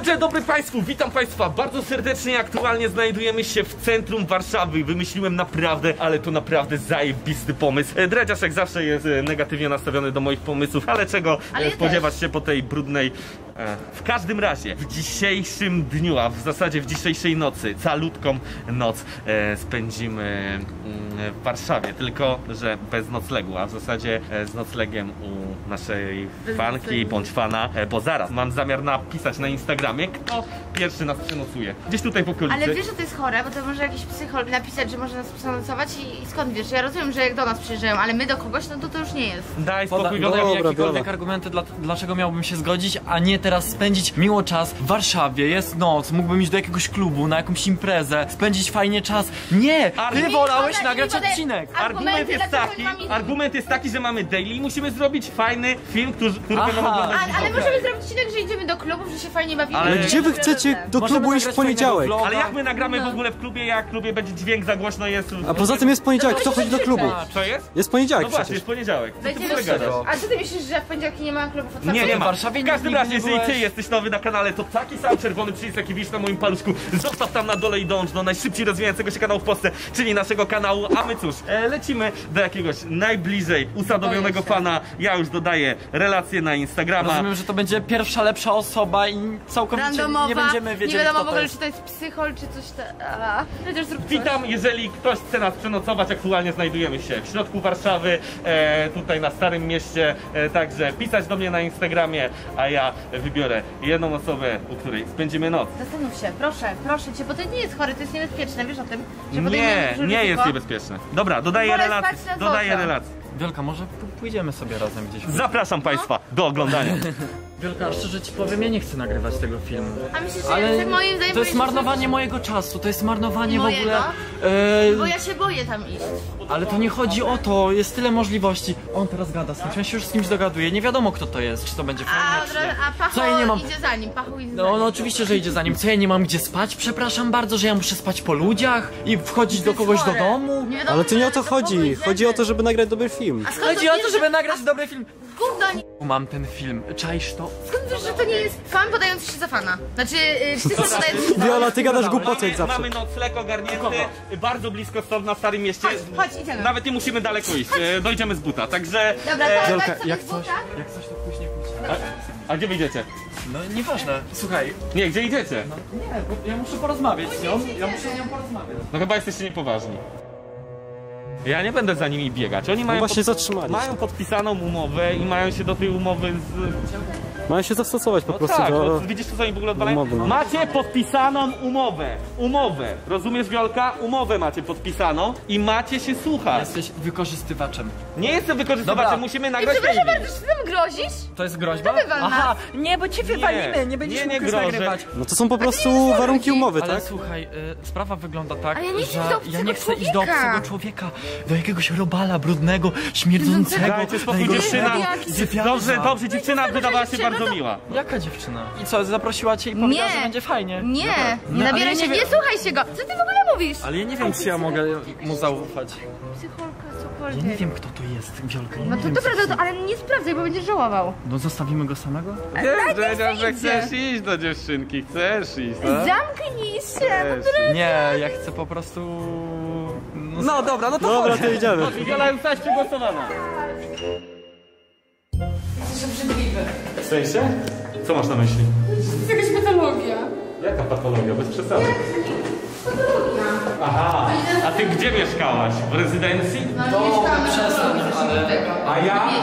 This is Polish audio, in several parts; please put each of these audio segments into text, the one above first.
Dzień dobry Państwu, witam Państwa bardzo serdecznie. Aktualnie znajdujemy się w centrum Warszawy. Wymyśliłem naprawdę, ale to naprawdę zajebisty pomysł. Dredziarz jak zawsze jest negatywnie nastawiony do moich pomysłów, ale czego spodziewać się po tej brudnej... W każdym razie, w dzisiejszym dniu, a w zasadzie w dzisiejszej nocy, calutką noc spędzimy w Warszawie, tylko że bez noclegu, a w zasadzie z noclegiem u naszej fanki bądź fana, bo zaraz mam zamiar napisać na Instagramie, kto pierwszy nas przenocuje. Gdzieś tutaj w okolicy. Ale wiesz, że to jest chore, bo to może jakiś psycholog napisać, że może nas przenocować i skąd wiesz? Ja rozumiem, że jak do nas przyjeżdżają, ale my do kogoś, no to już nie jest. Daj spokój, Podaj mi jakiekolwiek argumenty, dlaczego miałbym się zgodzić, a nie teraz spędzić miło czas w Warszawie, jest noc, mógłbym iść do jakiegoś klubu, na jakąś imprezę, spędzić fajnie czas. Nie! Ty wolałeś nagrać odcinek! Argument jest taki, że mamy daily i musimy zrobić fajny film, który będą oglądać. Ale możemy zrobić odcinek, że idziemy do klubów, że się fajnie bawimy. Ale gdzie wy chcecie do klubu iść w poniedziałek? Ale jak my nagramy w ogóle w klubie, jak w klubie będzie dźwięk za głośno jest... A poza tym jest poniedziałek, kto chodzi do klubu? Co jest? Jest poniedziałek No właśnie, przecież. jest poniedziałek. A co ty myślisz, że w poniedziałki nie ma klubów otwartych? Nie ma. W Warszawie w każdym razie, jeżeli byłeś... ty jesteś nowy na kanale, to taki sam czerwony przycisk, jaki widzisz na moim paluszku, zostaw tam na dole i dąż do najszybciej rozwijającego się kanału w Polsce, czyli naszego kanału, a my cóż, lecimy do jakiegoś najbliżej usadowionego fana. Ja już dodaję relację na Instagrama. Rozumiem, że to będzie pierwsza lepsza osoba i całkowicie randomowa, nie będziemy wiedzieli, nie wiadomo kto w ogóle, jest. czy to jest psychol, czy coś Witam, jeżeli ktoś chce nas przenocować, aktualnie znajdujemy się w środku Warszawy, tutaj na Starym Mieście, także pisać do mnie na Instagramie, a ja wybiorę jedną osobę, u której spędzimy noc. Zastanów się, proszę cię, bo to nie jest chory, to jest niebezpieczne, wiesz o tym? Że Nie jest niebezpieczne. Dobra, dodaję relację. Wiolka, może pójdziemy sobie razem gdzieś. Zapraszam Państwa do oglądania. Wiolka, szczerze ci powiem, ja nie chcę nagrywać tego filmu. A myślisz, że Ale ja moim zdaniem to jest marnowanie mojego czasu, to jest marnowanie w ogóle... Bo ja się boję tam iść. Ale to nie chodzi o to, jest tyle możliwości. On teraz gada z kimś, ja się już z kimś dogaduję, nie wiadomo kto to jest, czy to będzie fajne, czy nie. A Pachu Co ja nie mam... idzie za nim, Pachu idzie za No nim. oczywiście, że idzie za nim. Co, ja nie mam gdzie spać? Przepraszam bardzo, że ja muszę spać po ludziach i wchodzić do kogoś do domu? Nie wiadomo, Ale to nie o to że chodzi. Chodzi o to, żeby nagrać dobry film. A skąd Chodzi o to, wiesz, żeby nagrać dobry film. Gówno, Mam ten film, czaisz to? skąd wiesz, że to nie jest fan podający się za fana? Znaczy, psychol podający się za Viola, ty gadasz głupoty jak zawsze. Mamy nocleg ogarnięty, bardzo blisko stąd na Starym Mieście. Chodź, idziemy. Nawet nie musimy daleko iść, dojdziemy z buta, także... Dobra, to Wiolka, tak, jak z coś, buta? jak coś to później pójdzie. A gdzie wyjdziecie? No nieważne, słuchaj. Nie, gdzie idziecie? No nie, bo ja muszę porozmawiać z nią, ja muszę z nią porozmawiać. No chyba jesteście niepoważni. Ja nie będę za nimi biegać. Oni mają, właśnie zatrzymali mają podpisaną umowę i mają się do tej umowy Mają się zastosować po prostu tak, do... widzisz co oni w ogóle odwalają? umowy, no. Macie podpisaną umowę. Rozumiesz, Wiolka? Umowę macie podpisaną i macie się słuchać. Jesteś wykorzystywaczem. Nie jestem wykorzystywaczem, Dobra. musimy I nagrać przepraszam daily. bardzo, czy ty nam grozisz? To jest groźba? To wywal nas. Aha, nie, bo cię wywalimy, nie będziesz nie mógł już grożę. nagrywać. No to są po prostu warunki umowy, Ale tak? słuchaj, sprawa wygląda tak, Ale ja nie chcę że do obcego ja nie chcę iść do człowieka. obcego człowieka, do jakiegoś robala brudnego, śmierdzącego. Dajcie spokój, najgorszego dziewczyna. Dobrze, dziewczyna wydawała się bardzo miła. Jaka dziewczyna? I co, zaprosiła cię i powiedziała, że będzie fajnie? Nie, nie No, ale nabieraj ja się, nie nie wiem. słuchaj się go. Co ty w ogóle mówisz? Ale ja nie wiem, czy ja mogę mu zaufać. Psycholka, Ja cokolwiek. nie wiem, kto to jest, Wiolka, ja No nie to wiem, dobra, co to ale nie sprawdzaj, bo będziesz żałował. No zostawimy go samego? Wiedział, że chcesz iść do dziewczynki, chcesz iść, tak? Zamknij się, Nie, ja chcę po prostu... No dobra, no to Dobra, to idziemy. Wiola już zostałaś przegłosowana. W sensie? Co masz na myśli? To jest jakaś patologia. Jaka patologia? Bez przesady. Aha, a ty gdzie mieszkałaś? W rezydencji? A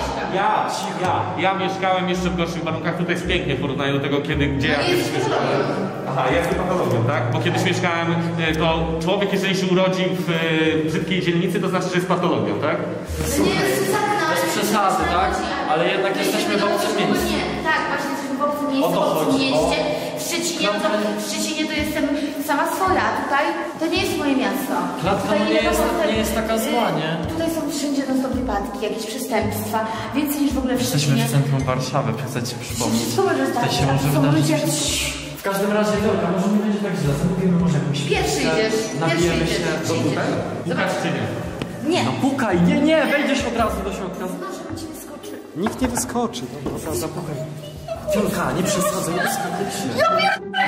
ja mieszkałem jeszcze w gorszych warunkach. Tutaj jest pięknie w porównaniu do tego, gdzie ja kiedyś mieszkałem. Aha, jest patologią, tak? Bo kiedyś mieszkałem, to człowiek, jeżeli się urodzi w brzydkiej dzielnicy, to znaczy, że jest patologią, tak? To nie jest przesada, Bez przesady, tak? Ale jednak jesteśmy w obcym miejscu. Nie, tak, właśnie jesteśmy w obcym O miejscu, to w obcym chodzi, mieście. W Szczecinie to jestem sama swoja, tutaj to nie jest moje miasto. Klatka Tutaj nie jest taka zła, nie? Tutaj są wszędzie non-stop wypadki, jakieś przestępstwa, więcej niż w ogóle w Jesteśmy Szczecinie. w centrum Warszawy, chcę ci przypomnieć. Co może Tutaj stać? się może Są wydarzyć. ludzie... W każdym razie, dobra, może nie będzie tak źle. Zamówimy może jakąś Pierwszy pizzę, idziesz, nabijemy pierwszy się. idziesz. Do tutaj? Pukasz czy nie? Nie. No pukaj, nie, wejdziesz od razu do środka. Proszę, bym ci wyskoczy. Nikt nie wyskoczy. Zapukaj. Wiolka, nie przesadzaj, nie wyskakujcie. Ja pierdolę!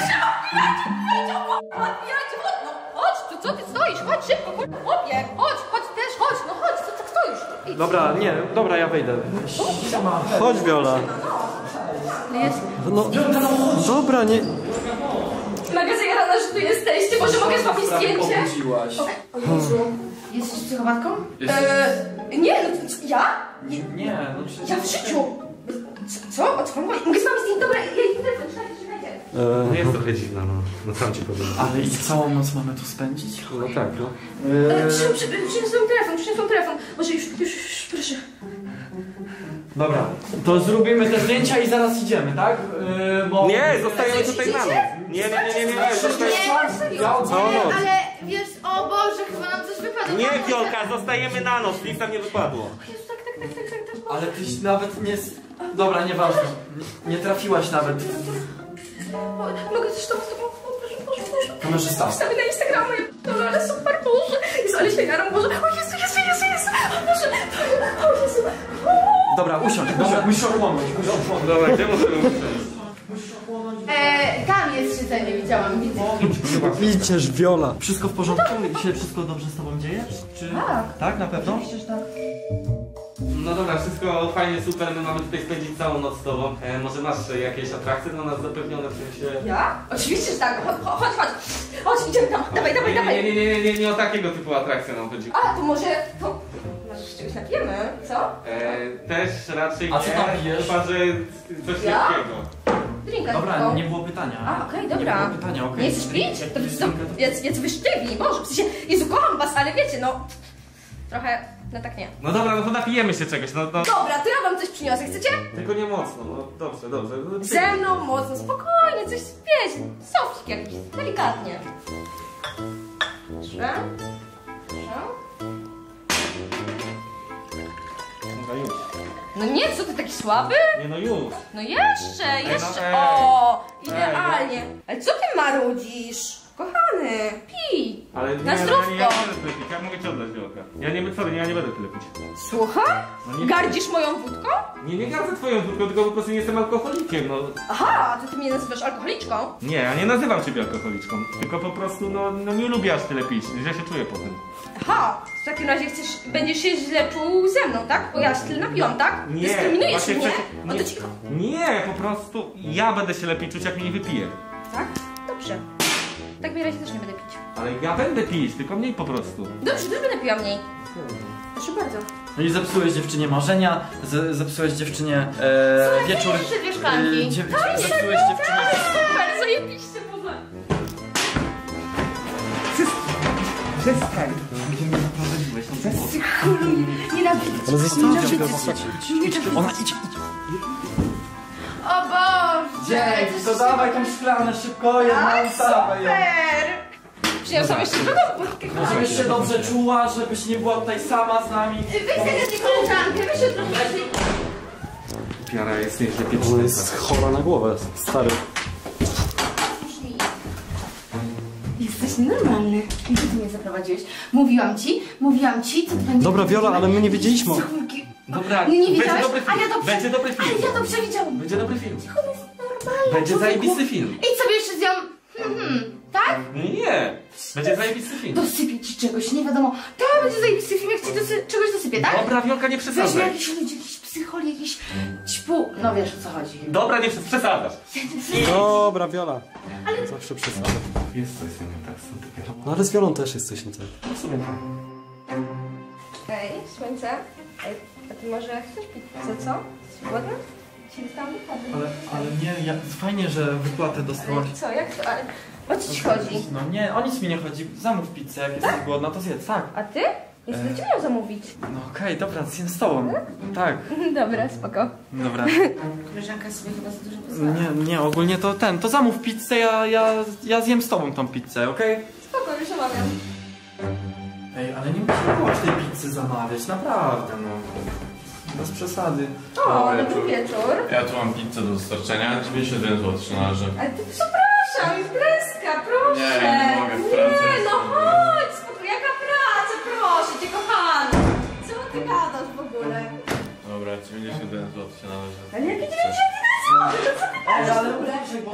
Chodź, to co ty stoisz? Chodź szybko, chłopie, chodź też, chodź, no chodź, co tak stoisz? Idź. Dobra, nie, dobra, ja wejdę. Chodź, Wiola. Jest. No, dobra, nie... Mega zajarana, że tu jesteście, może mogę zrobić zdjęcie? Obudziłaś. O Jezu, jesteś psychopatką? Nie, no ja? Nie, no przecież... Ja w życiu! Co? O co pan mówi? Mogę z wami zdjęć? Dobra, ja idę, czekajcie. No jest trochę dziwna, no sam ci powiem. Ale i całą noc mamy tu spędzić? No tak, no. Przyniosłem telefon. Może już, proszę. Dobra, to zrobimy te zdjęcia i zaraz idziemy, tak? Bo... Nie, zostajemy tutaj na noc. Nie, Całą noc. Ale wiesz, o Boże, chyba nam coś wypadło. nie, Wiolka, zostajemy na noc, nic nam nie wypadło. Jezu, tak. Ale tyś nawet nie... Dobra, nieważne. Nie trafiłaś nawet. Mogę też z tobą, proszę. Kamerzysta. Wstawię na Instagrama, Boże, ale super, Boże. Jezu, ale się jaram, Boże. O Jezu. O Boże. O Jezu. Dobra, usiądź, musisz ochłonąć. Dobra, gdzie możemy usiąść? Tam jest siedzenie, widziałam, widzę. Widzisz, Wiola. Wszystko w porządku? Się wszystko dobrze z tobą dzieje? Czy... Tak. Tak, na pewno? Oczywiście, że tak. No dobra, wszystko fajnie, super, my mamy tutaj spędzić całą noc z tobą. Może masz jakieś atrakcje dla nas zapewnione, w sensie... Ja? Oczywiście, że tak. Chodź. Chodź, idziemy tam. Dawaj. Nie o takiego typu atrakcje nam chodzi. A, to może się czegoś napijemy, co? Też raczej A co tam pijesz? chyba że coś Ja? lekkiego. Drinka Dobra, tylko. nie było pytania. A, okej, Nie dobra. było pytania, okej. Nie chcesz pić? To jest wysztywni, Boże, w sensie, Jezu, kocham was, ale wiecie, no... Trochę, no tak nie. No dobra, no to napijemy się czegoś, no. Dobra, to ja wam coś przyniosę, chcecie? Tylko nie mocno, no dobrze. Ze mną mocno, spokojnie, coś, wiecie, sofcik jakiś, delikatnie. Proszę. No już. No nie, co ty taki słaby? Nie no już. No jeszcze. ej. O, idealnie. Ale co ty marudzisz? Kochany, pij. Ale nie, Na ja zdrówko. nie będę tyle pić, ja mogę ci oddać Wiolka. Ja nie będę tyle pić. Słucham? No nie- Gardzisz moją wódką? Nie gardzę twoją wódką, tylko po prostu nie jestem alkoholikiem, no. Aha, to ty mnie nazywasz alkoholiczką? Nie, ja nie nazywam ciebie alkoholiczką, tylko po prostu, no nie lubię aż tyle pić, źle się czuję po tym. Aha, w takim razie będziesz się źle czuł ze mną, tak? Bo ja się tyle napiłam, tak? Nie, Dyskryminujesz właśnie mnie? chcę- No nie. to cicho. Nie, po prostu ja będę się lepiej czuć, jak mnie nie wypiję. Tak? Dobrze. W takim razie też nie będę pić. Ale ja będę pić, tylko mniej po prostu. Dobrze, też będę piła mniej. Proszę bardzo. No i zepsułeś dziewczynie marzenia, zepsułeś dziewczynie wieczór... jeszcze dwie szklanki. Zepsułeś dziewczynie... Super, zajebiście, Boże. Przestań. Gdzie mnie zaprowadziłeś? Nienawidzę. Ale zostawcie go. Ona idź. O Boże. Dzień, to dawaj tą szklanę szybko, jedną ustawę ją. Przyniosłam jeszcze drugą. Żebyś się dobrze czuła, żebyś nie była tutaj sama z nami. Weź sobie tę koleżankę, weź ją trochę bardziej. Piara jest nieźle Ona pieczona. jest chora na głowę, stary. Jesteś nienormalny. Gdzie ty mnie zaprowadziłeś? Mówiłam ci, co to będzie. Dobra, Wiola, ale my nie wiedzieliśmy. Dobra, Nie będzie wiedziałeś? dobry film. A ja dobrze. Będzie dobry film. Ale ja to przewidziałam. Będzie dobry film. On jest normalny. Będzie człowieku. zajebisty film. Idź sobie jeszcze z nią. Tak? Nie, będzie zajebisty film. Dosypię ci czegoś, nie wiadomo. To będzie zajebisty film, jak ci czegoś dosypię, tak? Dobra, Wiolka, nie Weźmy przesadzaj. jakiś ludzi, jakiś psychol, jakiś ćpu. No wiesz o co chodzi. Dobra, nie przesadzasz. Dobra, Wiola. Zawsze przesadzę. Jest coś z tym tak, z tym dopiero. No ale z Wiolą też jest coś nie tak. No w sumie tak. Ej, słońce. Ej, a ty może chcesz pizzę, co? Głodna? Ci dostałam wypady. Ale nie, fajnie, że wypłatę dostałaś. Co, jak to? Ale o co ci chodzi? No nie, o nic mi nie chodzi. Zamów pizzę, jak jesteś głodna, to zjedz, tak. A ty? Ja chcę cię miał zamówić. No okej, dobra, zjem z tobą. Tak, Dobra, spoko. dobra. Koleżanka sobie chyba za dużo pozwala. Nie, ogólnie to zamów pizzę, ja zjem z tobą tą pizzę, okej? Spoko, już omawiam. Ej, ale nie musisz tej pizzy zamawiać, naprawdę, no. Bez przesady. O, dobry wieczór. Ja tu mam pizzę do dostarczenia, 91 zł się należy. Ale ty przepraszam, imprezka, proszę. Nie mogę w pracy. Nie, no chodź, spoko, jaka praca, proszę cię, kochany. Co ty gadasz w ogóle? Dobra, 91 zł się należy. Ale jakie 91 zł? To co ty gadasz w ogóle?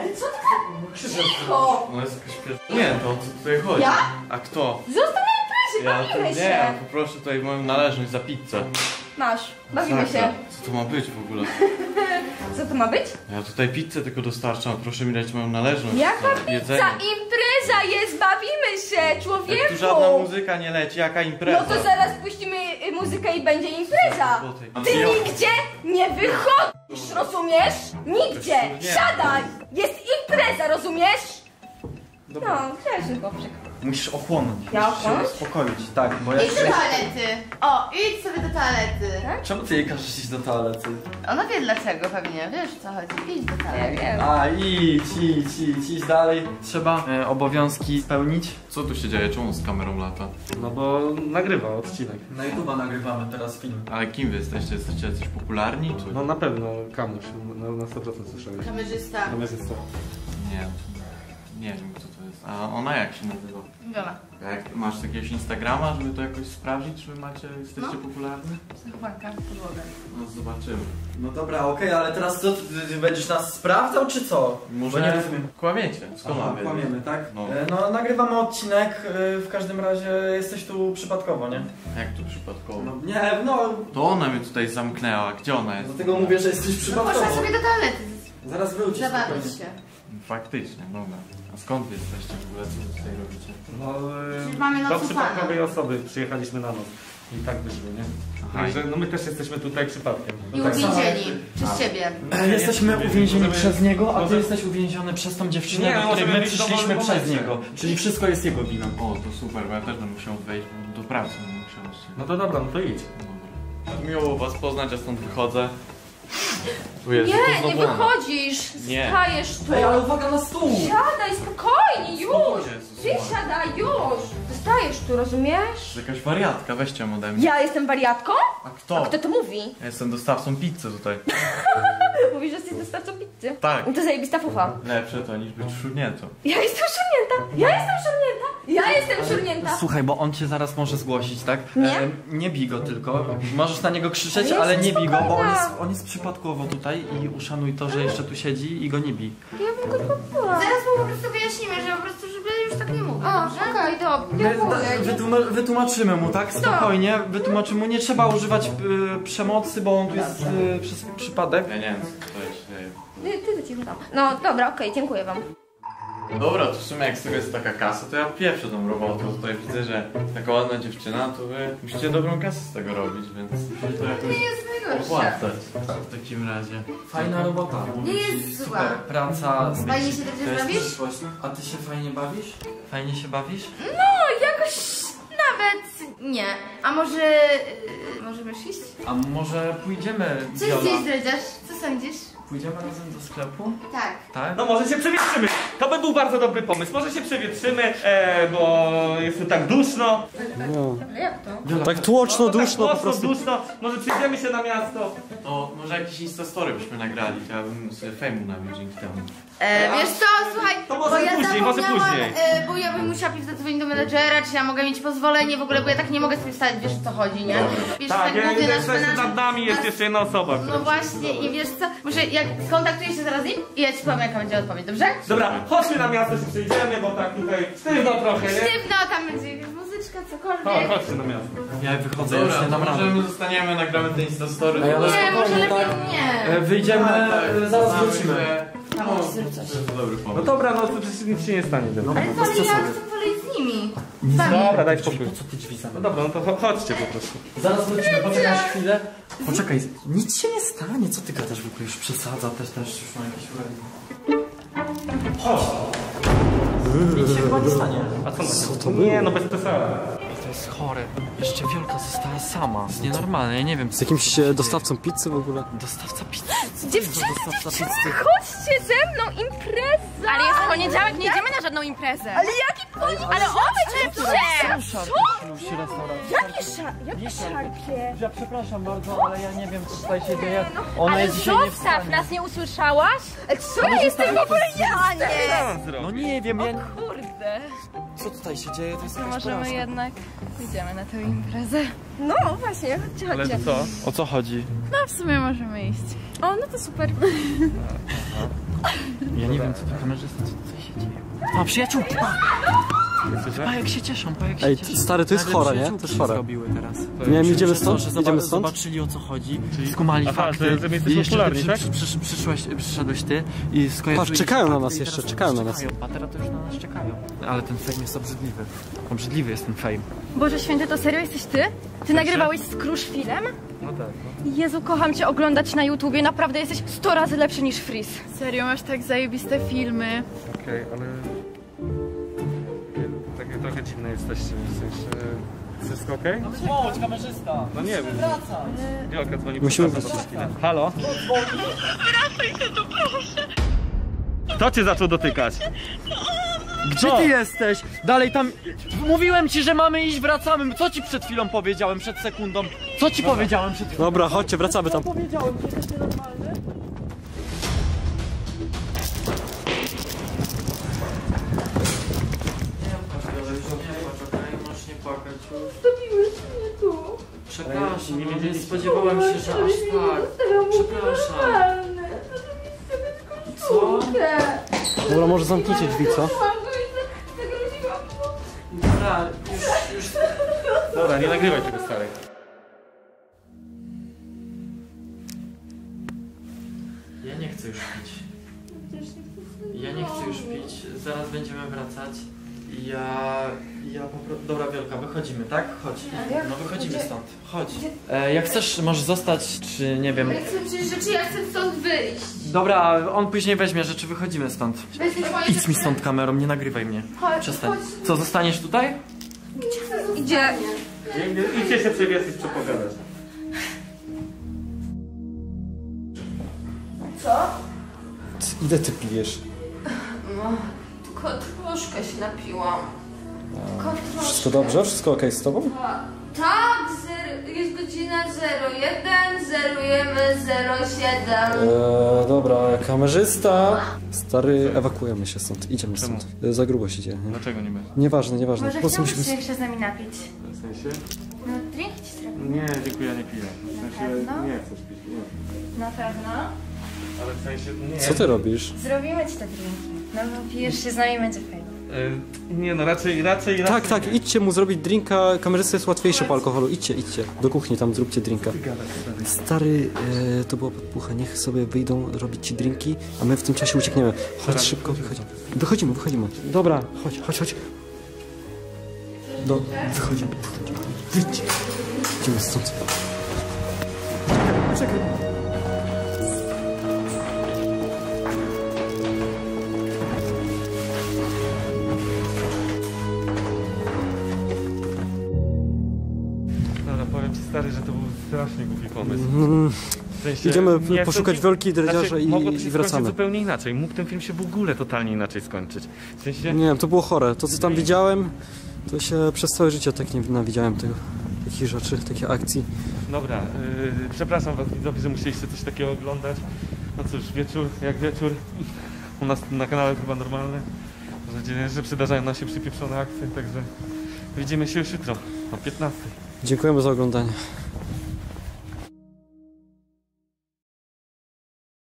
Ale co ty tak? Cicho! No jest jakaś pierwsza. Nie, to o co tutaj chodzi? Ja? A kto? Zostaw na imprezie, Ja to bawimy nie, się! ja poproszę tutaj moją należność za pizzę. Masz, bawimy się. Sakra. Co to ma być w ogóle? Co to ma być? Ja tutaj pizzę tylko dostarczam, proszę mi dać moją należność. Jaka za pizza? jedzenie. Impreza jest, bawimy się, człowieku! Jak tu żadna muzyka nie leci, jaka impreza? No to zaraz puścimy muzykę i będzie impreza! Ty nigdzie nie wychodzisz, rozumiesz? Nigdzie! Nie. Siadaj! Jest impreza, rozumiesz? No, grzeczny chłopczyk. Musisz ochłonąć. Ja musisz się ochłonąć? uspokoić, tak, bo jak... Idź do toalety. O, idź sobie do toalety. Czemu ty jej każesz iść do toalety? Ona wie dlaczego pewnie, wiesz o co chodzi. Idź do Ja toalety. wiem. A, idź dalej. Trzeba obowiązki spełnić. Co tu się dzieje? Czemu z kamerą lata? No bo nagrywa odcinek. Na YouTube'a nagrywamy teraz film. Ale kim wy jesteście? Jesteście jacyś popularni? Czy... No na pewno Kamuś, na 100% słyszałeś. Kamerzysta. Kamerzysta. Nie wiem kto to jest. A ona jak się nazywa? Wiola. Jak masz jakiegoś Instagrama, żeby to jakoś sprawdzić, czy wy jesteście No. popularni? Psychopanka, podłogę. No zobaczymy. No dobra, okej, ale teraz co, ty będziesz nas sprawdzał, czy co? Może Bo nie rozumiem. kłamiecie. Skąd mam wiedzieć? Kłamiemy, tak? No. No nagrywamy odcinek, w każdym razie jesteś tu przypadkowo, nie? Jak to przypadkowo? No nie, no, To ona mnie tutaj zamknęła. Gdzie ona jest? dlatego mówię, że jesteś No przypadkowo. poszła sobie do toalety. Zaraz wrócisz. Zabawić spokojnie. się. Faktycznie, dobra. A skąd wy jesteście w ogóle? Co wy tutaj robicie? No, Przecież mamy do nocą przypadkowej osoby przyjechaliśmy na noc. I tak wyszło, nie? Aha, Także no my też jesteśmy tutaj przypadkiem. I tak samo jak uwięzieni. ty. Przez ciebie. Jesteśmy uwięzieni Możemy- przez niego, a ty może- jesteś uwięziony przez tą dziewczynę, Nie, do której możemy my być w przyszliśmy dowolnym przez momencie. niego. Czyli wszystko jest jego winą. O, to super, bo ja też będę musiał wejść, bo do pracy będę musiał się. No to dobra, no to idź. Dobra. Miło was poznać, ja stąd wychodzę. Tu jest, to Nie, nie znowu ona. wychodzisz! Nie. Stajesz tu! Ej, ale uwaga na stół! Siadaj, spokojnie, już! Jezus, Ty siadaj, już! Zostajesz tu, rozumiesz? To jest jakaś wariatka, weźcie ją ode mnie. Ja jestem wariatką? A kto? A kto to mówi? Ja jestem dostawcą pizzy tutaj. Mówi, że jesteś dostawcą pizzy. Tak. I to zajebista fufa. Lepsze to niż być szurniętą. Ja jestem szurnięta! Ja jestem szurnięta! Ja jestem szurnięta! Słuchaj, bo on cię zaraz może zgłosić, tak? Nie? Nie bij go tylko. Możesz na niego krzyczeć, Ale ale jestem nie bij go, bo spokojna. on jest przypadkowo tutaj i uszanuj to, że jeszcze tu siedzi i go nie bij. Ja bym go pobyła. Zaraz mu po prostu wyjaśnimy, że po prostu, żeby już tak nie mówił. O, dobrze? okej, dobra. Wytłumaczymy mu, tak? Spokojnie, wytłumaczymy mu. Nie trzeba używać przemocy, bo on tu jest przez przypadek. Ja nie wiem, co tutaj się dzieje. Ty za cicho tam. No dobra, okej, dziękuję wam. Dobra, to w sumie jak z tego jest taka kasa, to ja pierwszy tą robotę. Tutaj widzę, że taka ładna dziewczyna, to wy musicie dobrą kasę z tego robić, więc musicie to Nie jakoś jest najgorsze. opłacać w takim razie. Fajna robota. Nie jest zła. Super praca. Fajnie się To też jest bawisz? przyszłość. A ty się fajnie bawisz? Fajnie się bawisz? No, jakoś nawet nie. A może... możemy już iść? A może pójdziemy, Co Viola? gdzieś dredziarz? Co sądzisz? Pójdziemy razem do sklepu? Tak. Tak? No może się przewietrzymy. To by był bardzo dobry pomysł. Może się przewietrzymy, bo jest tu tak duszno. Ale jak to? Viola, Tak tłoczno, No, duszno tak po prostu. duszno. Może przejdziemy się na miasto. To może jakieś instastory byśmy nagrali, to ja bym sobie fejmu nabił dzięki temu. Wiesz co, słuchaj, To może bo ja później, może zapomniałam, później. bo ja bym musiała zadzwonić do menedżera, czy ja mogę mieć pozwolenie w ogóle, bo ja tak nie mogę sobie wstać, wiesz o co chodzi, nie? Wiesz, Tak, ten główny nasz jesteśmy nad nami, jest jeszcze jedna osoba. No która- właśnie, i wiesz co, może jak skontaktuję się zaraz z nim i ja ci powiem jaka będzie odpowiedź, dobrze? Dobra, chodźmy na miasto, się przejdziemy, bo tak tutaj sztywno trochę, nie? Sztywno, tam będzie jakaś muzyczka, cokolwiek. Chodźcie na miasto. Ja wychodzę, już Dobra, nie to dam rady. może my zostaniemy, nagramy te instastory. Ej, ale Nie, może spokojnie, lepiej tak? nie. Wyjdziemy, zaraz Znamy wrócimy. się. Tam No, możesz zrób to coś. jest dobry No pomysł. dobra, no to przecież nic się nie stanie. Dobra, Ale co, ale ja chcę wolę iść z nimi. Nie Sami. dobra daj spokój. Po co ty drzwi No zamykasz? dobra, no to chodźcie po prostu. Zaraz wrócimy, poczekaj chwilę. Poczekaj, nic się nie stanie, co ty gadasz w ogóle? Już przesadza, też już ma jakieś uwagi. Nic się chyba nie stanie. A co to Nie, było? no bez przesady. To jest chore. Jeszcze Wiolka została sama. To jest nienormalne, ja nie wiem. Z jakimś dostawcą pizzy w ogóle? Dostawca pizzy? Dziewczyny, Dostawca pizzy. chodźcie ze mną, impreza! Ale jest poniedziałek, nie idziemy na żadną imprezę. Ale jaki poniedziałek? Ale odejdź Jakie szarpie? Ja przepraszam bardzo, ale ja nie wiem, co tutaj się dzieje. Ona jest dzisiaj nie w Zostaw, stanie. nas nie usłyszałaś? Co ja jestem w ogóle ja nie? No nie wiem, ja... Kurde. Co tutaj się dzieje? To jest jakaś Możemy porażka. jednak idziemy na tę imprezę. No właśnie, chodźcie, Ale chodźcie. to co? O co chodzi? No w sumie możemy iść. O, no to super. Ja nie wiem, co to kamerzysta, co się dzieje. A, przyjaciółki! Pa, jak się cieszą, pa, jak się Ej, cieszą. stary, to jest Nagle chore, nie? przyjaciółki To jest się chore. zrobiły teraz. Nie wiem, idziemy Że stąd? że Idziemy stąd? Zobaczyli, o co chodzi, skumali Aha, fakty. że my jesteśmy I jeszcze popularni, tak? przyszedłeś ty i skojarzyłeś Patrz, czekają fakty na nas i jeszcze, teraz czekają na nas. czekają. A teraz to już na nas czekają. Ale ten fame jest obrzydliwy. Obrzydliwy jest ten fame. Boże święty, to serio jesteś ty? Ty nagrywałeś z Kruszwilem? No tak, Jezu, kocham cię oglądać na YouTubie, naprawdę jesteś 100 razy lepszy niż Freeze. Serio, masz tak zajebiste filmy. Okej, ale... Takie trochę dziwne jesteście, w sensie... Wszystko okej? Chodź, kamerzysta! No nie wiem. Wielka dzwoni. Musimy przepraszam, za chwilę. Halo? Wracaj tu, proszę. Kto cię zaczął dotykać? Gdzie ty jesteś? Dalej tam... Mówiłem ci, że mamy iść, wracamy. Co ci przed chwilą powiedziałem, przed sekundą? Co ci powiedziałem przed chwilą? Dobra, chodźcie, wracamy tam. Powiedziałem, że jesteś normalny. Możesz nie płakać. Zostawiłeś mnie tu. Przepraszam, nie spodziewałem się, że aż tak. Przepraszam. Co? Dobra, może zamknijcie drzwi, co? Dobra, już... Dobra, nie nagrywaj tego, starej. Ja nie chcę już pić. Ja nie chcę już pić. Zaraz będziemy wracać. Ja po prostu... Dobra, Wielka, wychodzimy, tak? Chodź. No wychodzimy stąd. Chodź. Jak chcesz, możesz zostać, czy nie wiem... Ja chcę przecież rzeczy, ja chcę stąd wyjść. Dobra, on później weźmie rzeczy, wychodzimy stąd. Weźmiesz moje Idź mi stąd kamerą, nie nagrywaj mnie. Chodź, Przestań. chodź. Co, zostaniesz tutaj? Idzie. Idźcie się przewiesić, co pogadać. Ile ty pijesz? Tylko troszkę się napiłam. Tylko troszkę. Wszystko dobrze? Wszystko okej z tobą? Tak, jest godzina 01, zerujemy 07. Dobra, kamerzysta. Stary, ewakuujemy się stąd, idziemy stąd. Za grubo się dzieje, nie? Dlaczego nie my? Nieważne, nieważne. Może Po prostu chciałbyś musimy... się jeszcze z nami napić? W sensie? No, drink ci zrobię. Nie, dziękuję, nie piję. W sensie, pewno? nie chcę pić, nie. Na pewno. Ale w sensie, nie. Co ty robisz? Zrobimy ci te drinki. No, bo pijesz się z nami, będzie fajnie. Nie no, raczej... Tak, tak, idźcie mu zrobić drinka. Kamerzysta jest łatwiejszy po alkoholu. Idźcie, idźcie. Do kuchni, tam zróbcie drinka. Stary, to była podpucha. Niech sobie wyjdą robić ci drinki, a my w tym czasie uciekniemy. Chodź szybko, wychodzimy. Wychodzimy. Dobra, chodź. Wychodzimy. Wyjdźcie. Idziemy stąd. Czekaj. Dobra, powiem ci, stary, że to był strasznie głupi pomysł. W sensie, Idziemy nie, poszukać Wielki, Dredziarza mogło to i się wracamy. skończyć zupełnie inaczej. Mógł ten film się w ogóle totalnie inaczej skończyć. W sensie... Nie wiem, to było chore. To co tam widziałem, to się przez całe życie tak nie nawidziałem tego. Takich rzeczy, takich akcji. Dobra, przepraszam was widzowie, że musieliście coś takiego oglądać. No cóż, wieczór jak wieczór. U nas na kanale chyba normalne. Że przydarzają nam się przypieprzone akcje, także widzimy się już jutro o 15. Dziękujemy za oglądanie.